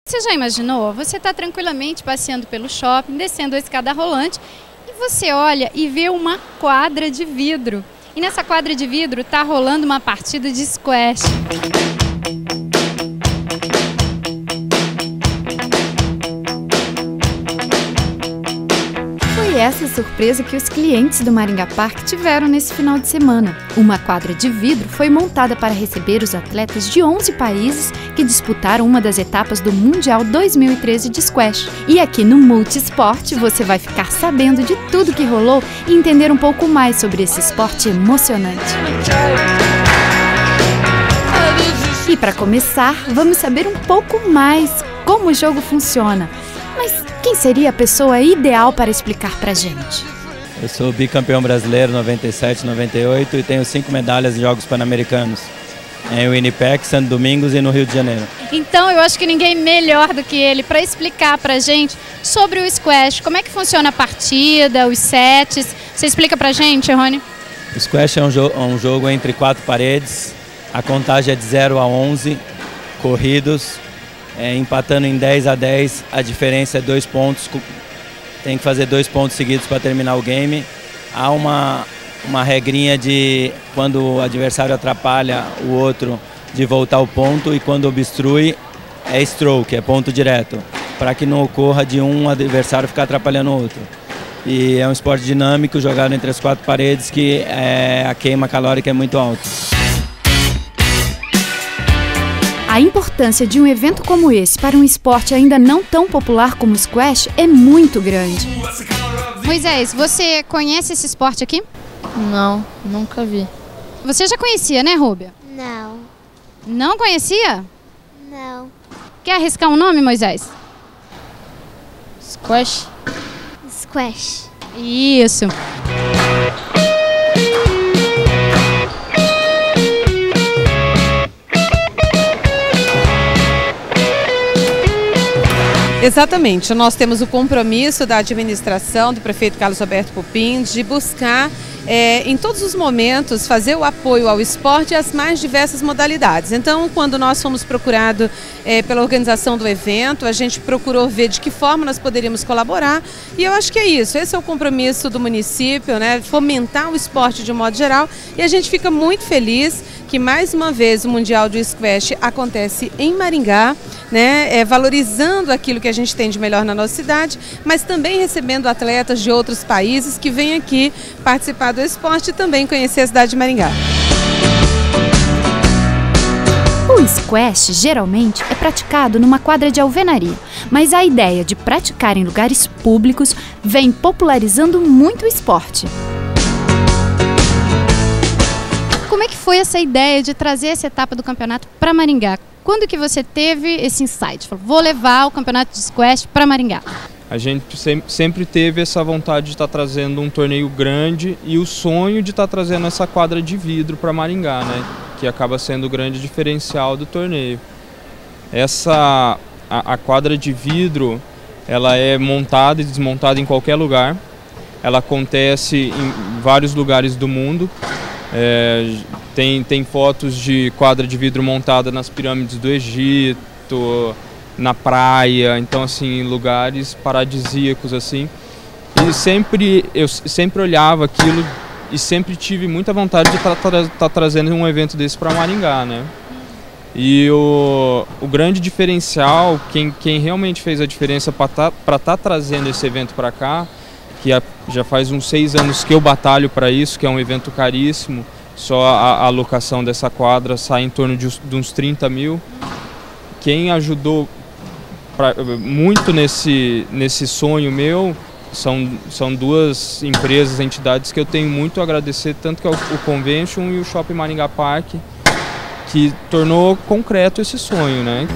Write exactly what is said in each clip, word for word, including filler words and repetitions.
Você já imaginou? Você está tranquilamente passeando pelo shopping, descendo a escada rolante e você olha e vê uma quadra de vidro. E nessa quadra de vidro está rolando uma partida de squash. Foi essa surpresa que os clientes do Maringá Park tiveram nesse final de semana. Uma quadra de vidro foi montada para receber os atletas de onze países que disputaram uma das etapas do Mundial dois mil e treze de squash. E aqui no Multisport você vai ficar sabendo de tudo que rolou e entender um pouco mais sobre esse esporte emocionante. E para começar, vamos saber um pouco mais como o jogo funciona. Mas quem seria a pessoa ideal para explicar pra gente? Eu sou bicampeão brasileiro noventa e sete, noventa e oito e tenho cinco medalhas em Jogos Pan-Americanos. Em Winnipeg, Santo Domingos e no Rio de Janeiro. Então eu acho que ninguém melhor do que ele para explicar pra gente sobre o squash. Como é que funciona a partida, os sets? Você explica pra gente, Rony? O squash é um, jo um jogo entre quatro paredes. A contagem é de zero a onze corridos. É, empatando em dez a dez, a diferença é dois pontos, tem que fazer dois pontos seguidos para terminar o game. Há uma, uma regrinha de quando o adversário atrapalha o outro de voltar ao ponto e quando obstrui é stroke, é ponto direto, para que não ocorra de um adversário ficar atrapalhando o outro. E é um esporte dinâmico, jogado entre as quatro paredes, que é, a queima calórica é muito alta. A importância de um evento como esse para um esporte ainda não tão popular como o squash é muito grande. Moisés, você conhece esse esporte aqui? Não, nunca vi. Você já conhecia, né, Rúbia? Não. Não conhecia? Não. Quer arriscar um nome, Moisés? Squash? Squash. Isso. Exatamente, nós temos o compromisso da administração, do prefeito Carlos Roberto Pupim, de buscar é, em todos os momentos fazer o apoio ao esporte e às mais diversas modalidades. Então, quando nós fomos procurados é, pela organização do evento, a gente procurou ver de que forma nós poderíamos colaborar e eu acho que é isso, esse é o compromisso do município, né, fomentar o esporte de um modo geral e a gente fica muito feliz que mais uma vez o Mundial do Squash acontece em Maringá, né, é, valorizando aquilo que a gente tem de melhor na nossa cidade, mas também recebendo atletas de outros países que vêm aqui participar do esporte e também conhecer a cidade de Maringá. O squash geralmente é praticado numa quadra de alvenaria, mas a ideia de praticar em lugares públicos vem popularizando muito o esporte. Como é que foi essa ideia de trazer essa etapa do campeonato para Maringá? Quando que você teve esse insight? Falou, vou levar o campeonato de squash para Maringá. A gente sempre teve essa vontade de estar trazendo um torneio grande e o sonho de estar trazendo essa quadra de vidro para Maringá, né? Que acaba sendo o grande diferencial do torneio. Essa, a, a quadra de vidro, ela é montada e desmontada em qualquer lugar. Ela acontece em vários lugares do mundo. É, tem, tem fotos de quadra de vidro montada nas pirâmides do Egito, na praia, então assim, lugares paradisíacos assim. E sempre, eu sempre olhava aquilo e sempre tive muita vontade de estar tá, tá trazendo um evento desse para Maringá, né? E o, o grande diferencial, quem, quem realmente fez a diferença para estar tá, tá trazendo esse evento para cá, que já faz uns seis anos que eu batalho para isso, que é um evento caríssimo, só a, a locação dessa quadra sai em torno de, de uns trinta mil. Quem ajudou pra, muito nesse, nesse sonho meu são, são duas empresas, entidades que eu tenho muito a agradecer, tanto que é o, o Convention e o Shopping Maringá Park, que tornou concreto esse sonho, né?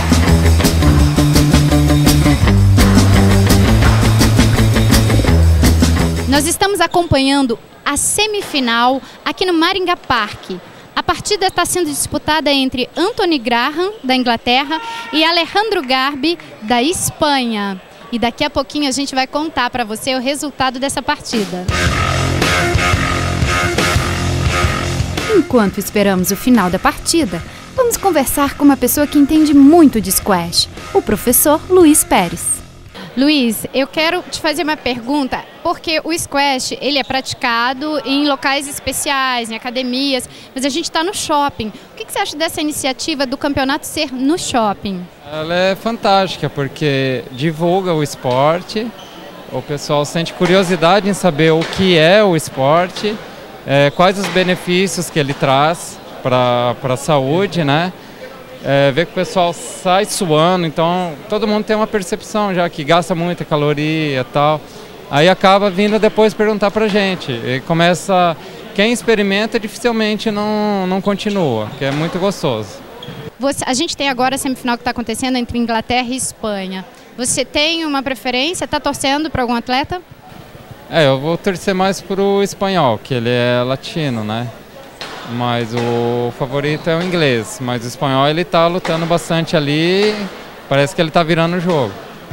Nós estamos acompanhando a semifinal aqui no Maringá Park. A partida está sendo disputada entre Anthony Graham, da Inglaterra, e Alejandro Garbi, da Espanha. E daqui a pouquinho a gente vai contar para você o resultado dessa partida. Enquanto esperamos o final da partida, vamos conversar com uma pessoa que entende muito de squash, o professor Luiz Pérez. Luiz, eu quero te fazer uma pergunta, porque o squash ele é praticado em locais especiais, em academias, mas a gente está no shopping. O que, que você acha dessa iniciativa do campeonato ser no shopping? Ela é fantástica porque divulga o esporte, o pessoal sente curiosidade em saber o que é o esporte, é, quais os benefícios que ele traz para a saúde, né? É, ver que o pessoal sai suando, então todo mundo tem uma percepção já que gasta muita caloria e tal. Aí acaba vindo depois perguntar pra gente. E começa, quem experimenta dificilmente não, não continua, que é muito gostoso. Você, a gente tem agora a semifinal que está acontecendo entre Inglaterra e Espanha. Você tem uma preferência? Está torcendo para algum atleta? É, eu vou torcer mais pro espanhol, que ele é latino, né? Mas o favorito é o inglês, mas o espanhol ele tá lutando bastante ali, parece que ele tá virando o jogo.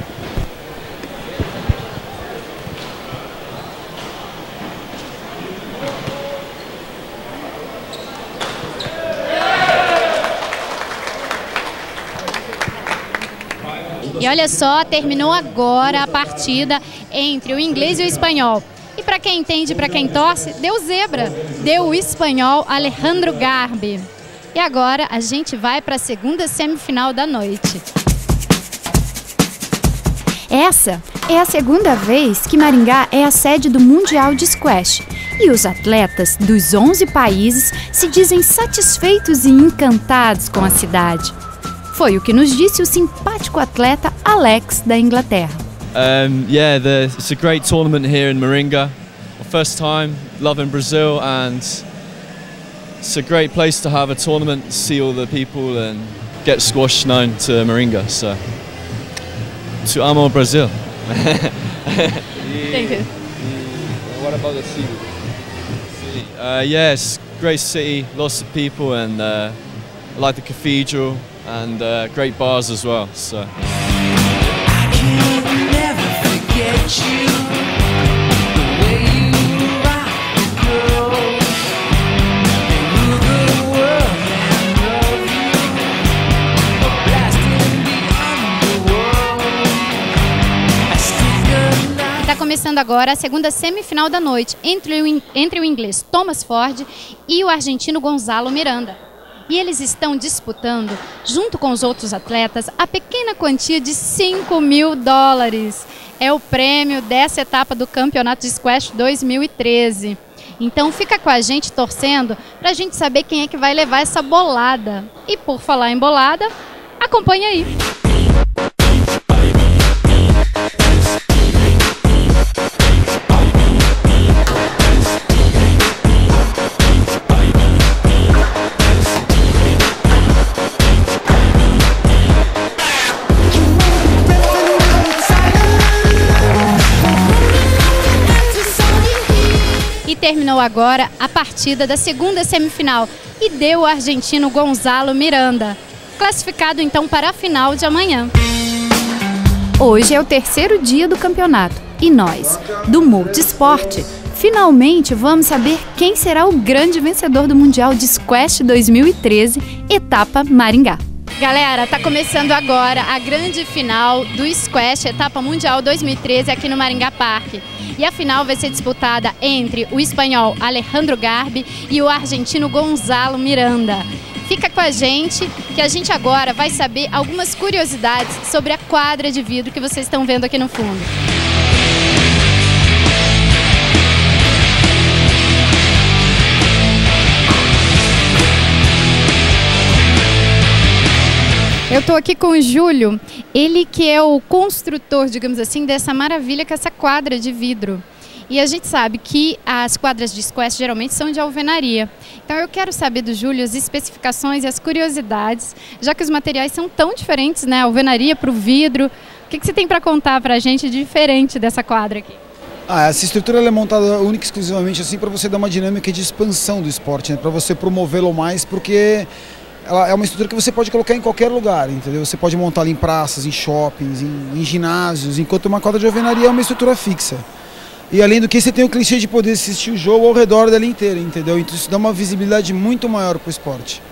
E olha só, terminou agora a partida entre o inglês e o espanhol. E para quem entende, para quem torce, deu zebra, deu o espanhol Alejandro Garbi. E agora a gente vai para a segunda semifinal da noite. Essa é a segunda vez que Maringá é a sede do Mundial de Squash. E os atletas dos onze países se dizem satisfeitos e encantados com a cidade. Foi o que nos disse o simpático atleta Alex, da Inglaterra. Um, yeah, the, it's a great tournament here in Maringá. First time, loving Brazil, and it's a great place to have a tournament, see all the people and get squash known to Maringá. So, to amo Brazil. Thank you. What about the city? city. Uh, yes, great city, lots of people, and uh, I like the cathedral and uh, great bars as well. So. Está começando agora a segunda semifinal da noite entre o, entre o inglês Thomas Ford e o argentino Gonzalo Miranda. E eles estão disputando, junto com os outros atletas, a pequena quantia de cinco mil dólares. É o prêmio dessa etapa do Campeonato de Squash dois mil e treze. Então fica com a gente torcendo para a gente saber quem é que vai levar essa bolada. E por falar em bolada, acompanha aí. E terminou agora a partida da segunda semifinal e deu o argentino Gonzalo Miranda, classificado então para a final de amanhã. Hoje é o terceiro dia do campeonato e nós, do Multisport, finalmente vamos saber quem será o grande vencedor do Mundial de Squash dois mil e treze, etapa Maringá. Galera, tá começando agora a grande final do Squash, etapa Mundial dois mil e treze aqui no Maringá Parque. E a final vai ser disputada entre o espanhol Alejandro Garbi e o argentino Gonzalo Miranda. Fica com a gente, que a gente agora vai saber algumas curiosidades sobre a quadra de vidro que vocês estão vendo aqui no fundo. Eu estou aqui com o Júlio, ele que é o construtor, digamos assim, dessa maravilha que é essa quadra de vidro. E a gente sabe que as quadras de squash geralmente são de alvenaria. Então eu quero saber do Júlio as especificações e as curiosidades, já que os materiais são tão diferentes, né? Alvenaria para o vidro. O que, que você tem para contar para a gente de diferente dessa quadra aqui? Ah, essa estrutura ela é montada única e exclusivamente assim para você dar uma dinâmica de expansão do esporte, né? Para você promovê-lo mais, porque ela é uma estrutura que você pode colocar em qualquer lugar, entendeu? Você pode montar ali em praças, em shoppings, em, em ginásios, enquanto uma quadra de alvenaria é uma estrutura fixa. E além do que, você tem o clichê de poder assistir o jogo ao redor dela inteira, entendeu? Então isso dá uma visibilidade muito maior para o esporte.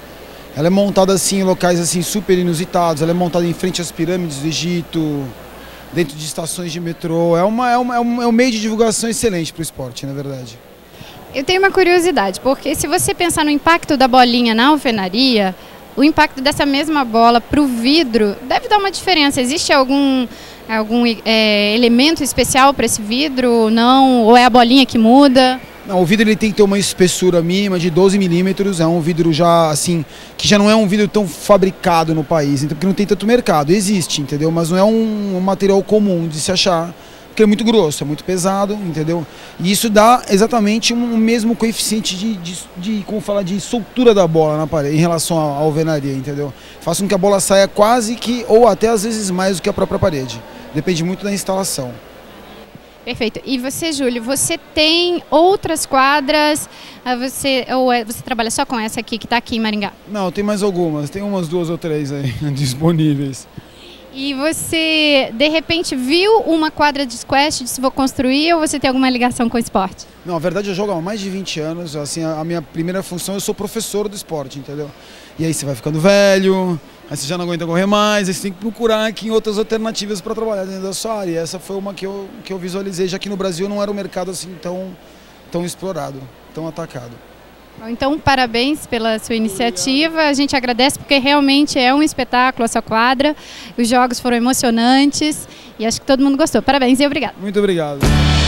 Ela é montada assim em locais assim super inusitados, ela é montada em frente às pirâmides do Egito, dentro de estações de metrô. É, uma, é, uma, é, um, é um meio de divulgação excelente para o esporte, na verdade. Eu tenho uma curiosidade, porque se você pensar no impacto da bolinha na alvenaria, o impacto dessa mesma bola para o vidro deve dar uma diferença. Existe algum, algum é, elemento especial para esse vidro? Não? Ou é a bolinha que muda? Não, o vidro ele tem que ter uma espessura mínima de doze milímetros, é um vidro já assim, que já não é um vidro tão fabricado no país, então, porque não tem tanto mercado, existe, entendeu? Mas não é um, um material comum de se achar, porque é muito grosso, é muito pesado, entendeu? E isso dá exatamente um, um mesmo coeficiente de, de, de, como falar, de soltura da bola na parede, em relação à alvenaria, entendeu? Faz com que a bola saia quase que, ou até às vezes mais do que a própria parede, depende muito da instalação. Perfeito. E você, Júlio, você tem outras quadras, você, ou é, você trabalha só com essa aqui, que está aqui em Maringá? Não, tem mais algumas, tem umas duas ou três aí disponíveis. E você, de repente, viu uma quadra de squash, disse vou construir, ou você tem alguma ligação com o esporte? Não, na verdade eu jogo há mais de vinte anos, assim, a minha primeira função, eu sou professor do esporte, entendeu? E aí você vai ficando velho, aí você já não aguenta correr mais, aí você tem que procurar aqui em outras alternativas para trabalhar dentro da sua área. E essa foi uma que eu, que eu visualizei, já que no Brasil não era um mercado assim tão, tão explorado, tão atacado. Então, parabéns pela sua iniciativa, a gente agradece porque realmente é um espetáculo essa quadra, os jogos foram emocionantes e acho que todo mundo gostou. Parabéns e obrigado. Muito obrigado.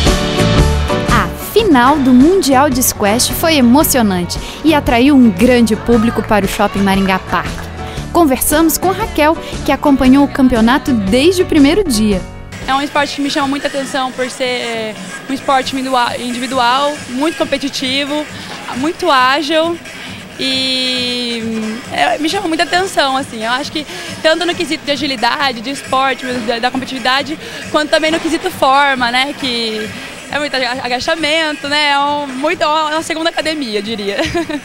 A final do Mundial de Squash foi emocionante e atraiu um grande público para o Shopping Maringá Park. Conversamos com Raquel, que acompanhou o campeonato desde o primeiro dia. É um esporte que me chama muita atenção por ser um esporte individual, muito competitivo, muito ágil e é, me chama muita atenção, assim. Eu acho que tanto no quesito de agilidade, de esporte, da, da competitividade, quanto também no quesito forma, né, que é muito agachamento, né, é um, muito, é uma segunda academia, eu diria.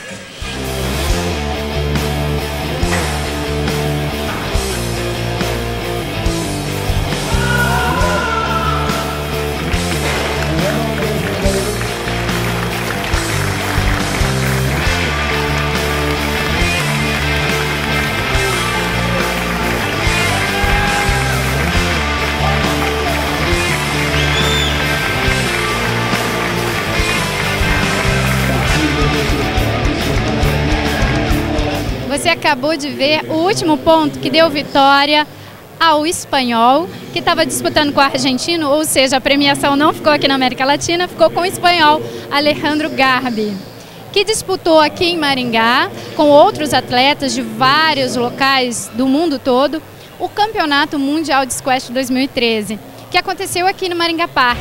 Você acabou de ver o último ponto que deu vitória ao espanhol, que estava disputando com o argentino, ou seja, a premiação não ficou aqui na América Latina, ficou com o espanhol Alejandro Garbi, que disputou aqui em Maringá, com outros atletas de vários locais do mundo todo, o Campeonato Mundial de Squash dois mil e treze, que aconteceu aqui no Maringá Park.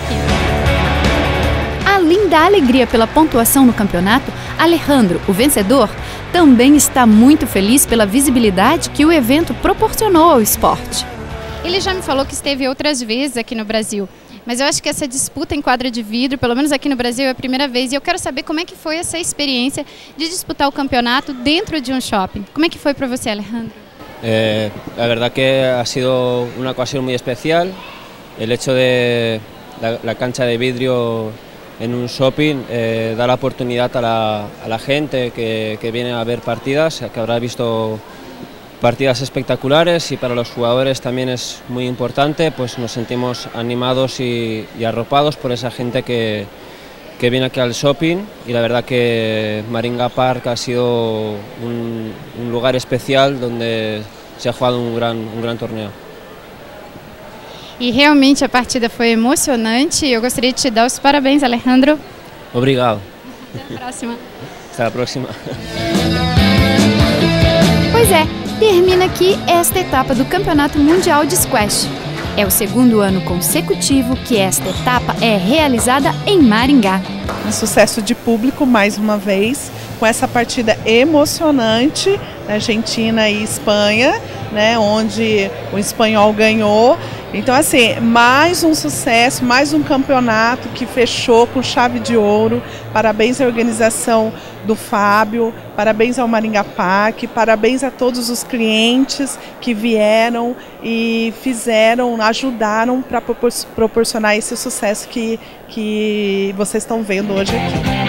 Além da alegria pela pontuação no campeonato, Alejandro, o vencedor, também está muito feliz pela visibilidade que o evento proporcionou ao esporte. Ele já me falou que esteve outras vezes aqui no Brasil, mas eu acho que essa disputa em quadra de vidro, pelo menos aqui no Brasil, é a primeira vez. E eu quero saber como é que foi essa experiência de disputar o campeonato dentro de um shopping. Como é que foi para você, Alejandro? Eh, la verdad que ha sido una ocasión muy especial. El hecho de la, la cancha de vidrio en un shopping eh, da la oportunidad a la, a la gente que, que viene a ver partidas, que habrá visto partidas espectaculares, y para los jugadores también es muy importante, pues nos sentimos animados y, y arropados por esa gente que, que viene aquí al shopping, y la verdad que Maringá Park ha sido un, un lugar especial donde se ha jugado un gran, un gran torneo. E realmente a partida foi emocionante. Eu gostaria de te dar os parabéns, Alejandro. Obrigado. Até a próxima. Até a próxima. Pois é, termina aqui esta etapa do Campeonato Mundial de Squash. É o segundo ano consecutivo que esta etapa é realizada em Maringá. Um sucesso de público mais uma vez, com essa partida emocionante, Argentina e Espanha, né, onde o espanhol ganhou. Então, assim, mais um sucesso, mais um campeonato que fechou com chave de ouro. Parabéns à organização do Fábio, parabéns ao Maringá Park, parabéns a todos os clientes que vieram e fizeram, ajudaram para proporcionar esse sucesso que, que vocês estão vendo hoje aqui.